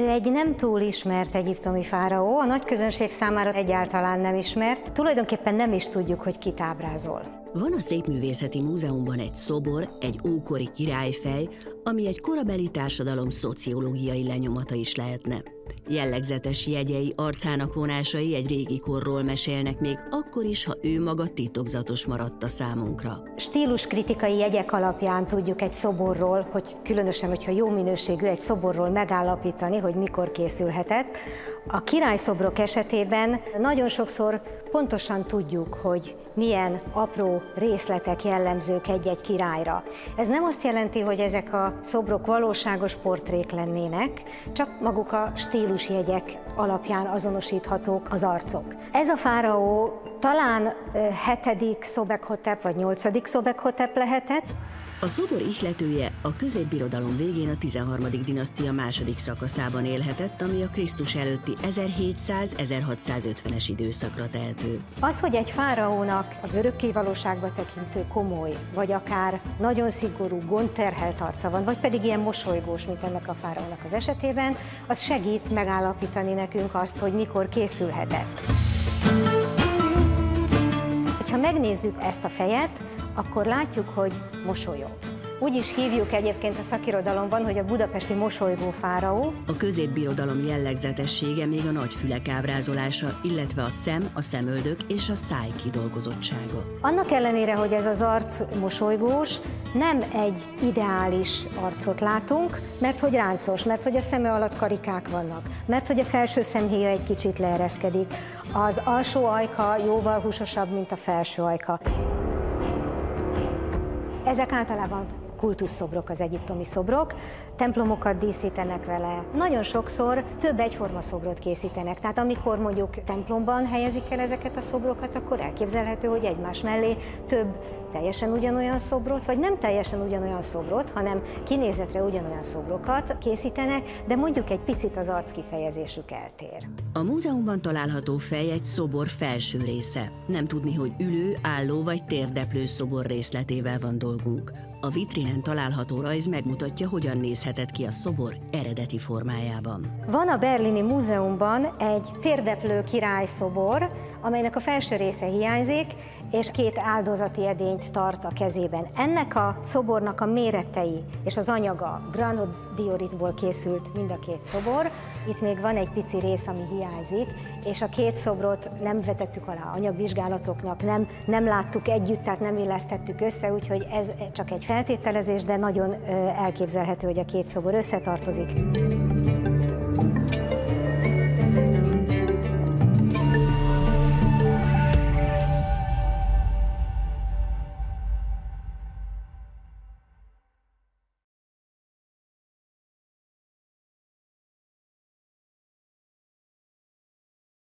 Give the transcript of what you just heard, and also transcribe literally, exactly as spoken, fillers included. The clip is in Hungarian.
egy nem túl ismert egyiptomi fáraó, a nagy közönség számára egyáltalán nem ismert, tulajdonképpen nem is tudjuk, hogy kit ábrázol. Van a Szépművészeti Múzeumban egy szobor, egy ókori királyfej, ami egy korabeli társadalom szociológiai lenyomata is lehetne. Jellegzetes jegyei, arcának vonásai egy régi korról mesélnek még akkor is, ha ő maga titokzatos maradt a számunkra. Stíluskritikai jegyek alapján tudjuk egy szoborról, hogy különösen, hogyha jó minőségű, egy szoborról megállapítani, hogy mikor készülhetett. A királyszobrok esetében nagyon sokszor pontosan tudjuk, hogy milyen apró részletek jellemzők egy-egy királyra. Ez nem azt jelenti, hogy ezek a szobrok valóságos portrék lennének, csak maguk a stílusjegyek alapján azonosíthatók az arcok. Ez a fáraó talán hetedik Szobekhotep vagy nyolcadik Szobekhotep lehetett. A szobor ihletője a középbirodalom végén a tizenharmadik dinasztia második szakaszában élhetett, ami a Krisztus előtti ezerhétszáz-ezerhatszázötvenes időszakra tehető. Az, hogy egy fáraónak az örökkévalóságba tekintő komoly, vagy akár nagyon szigorú, gondterhelt arca van, vagy pedig ilyen mosolygós, mint ennek a fáraónak az esetében, az segít megállapítani nekünk azt, hogy mikor készülhetett. Ha megnézzük ezt a fejet, akkor látjuk, hogy mosolyog. Úgy is hívjuk egyébként a szakirodalomban, hogy a budapesti mosolygó fáraó. A középbirodalom jellegzetessége még a nagyfülek ábrázolása, illetve a szem, a szemöldök és a száj kidolgozottsága. Annak ellenére, hogy ez az arc mosolygós, nem egy ideális arcot látunk, mert hogy ráncos, mert hogy a szeme alatt karikák vannak, mert hogy a felső szemhéja egy kicsit leereszkedik. Az alsó ajka jóval húsosabb, mint a felső ajka. Ezek általában kultuszszobrok, az egyiptomi szobrok, templomokat díszítenek vele. Nagyon sokszor több egyforma szobrot készítenek, tehát amikor mondjuk templomban helyezik el ezeket a szobrokat, akkor elképzelhető, hogy egymás mellé több teljesen ugyanolyan szobrot, vagy nem teljesen ugyanolyan szobrot, hanem kinézetre ugyanolyan szobrokat készítenek, de mondjuk egy picit az arckifejezésük eltér. A múzeumban található fej egy szobor felső része. Nem tudni, hogy ülő, álló vagy térdeplő szobor részletével van dolgunk. A vitrinen található rajz megmutatja, hogyan nézhetett ki a szobor eredeti formájában. Van a Berlini Múzeumban egy térdeplő királyszobor, amelynek a felső része hiányzik, és két áldozati edényt tart a kezében. Ennek a szobornak a méretei és az anyaga granodioritból készült mind a két szobor. Itt még van egy pici rész, ami hiányzik, és a két szobrot nem vetettük alá anyagvizsgálatoknak, nem, nem láttuk együtt, tehát nem illesztettük össze, úgyhogy ez csak egy feltételezés, de nagyon elképzelhető, hogy a két szobor összetartozik.